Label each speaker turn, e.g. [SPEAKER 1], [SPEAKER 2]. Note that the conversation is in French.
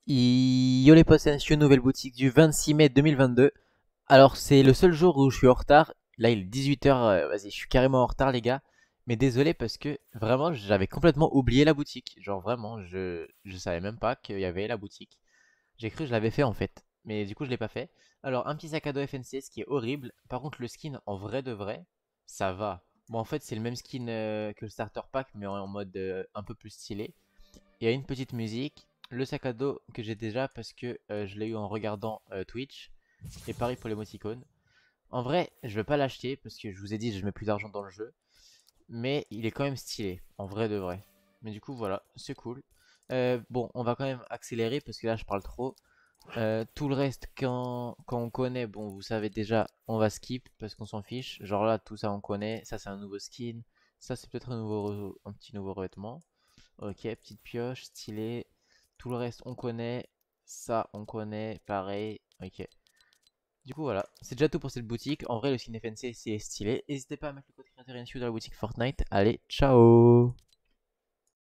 [SPEAKER 1] Yo les potes, c'est une nouvelle boutique du 26 mai 2022. Alors c'est le seul jour où je suis en retard. Là il est 18h, vas-y je suis carrément en retard les gars. Mais désolé parce que vraiment j'avais complètement oublié la boutique. Genre vraiment je savais même pas qu'il y avait la boutique. J'ai cru que je l'avais fait en fait. Mais du coup je l'ai pas fait. Alors un petit sac à dos FNC ce qui est horrible. Par contre le skin en vrai de vrai ça va. Bon en fait c'est le même skin que le starter pack mais en mode un peu plus stylé. Il y a une petite musique, le sac à dos que j'ai déjà parce que je l'ai eu en regardant Twitch. Et pareil pour l'émoticône. En vrai, je vais pas l'acheter parce que je vous ai dit, je mets plus d'argent dans le jeu. Mais il est quand même stylé, en vrai de vrai. Mais du coup, voilà, c'est cool. Bon, on va quand même accélérer parce que là, je parle trop. Tout le reste, quand on connaît, bon, vous savez déjà, on va skip parce qu'on s'en fiche. Genre là, tout ça, on connaît. Ça, c'est un nouveau skin. Ça, c'est peut-être un petit nouveau revêtement. Ok, petite pioche, stylé. Tout le reste, on connaît. Ça, on connaît. Pareil. Ok. Du coup, voilà. C'est déjà tout pour cette boutique. En vrai, le skin FNC, c'est stylé. N'hésitez pas à mettre le code créateur INSU dans la boutique Fortnite. Allez, ciao!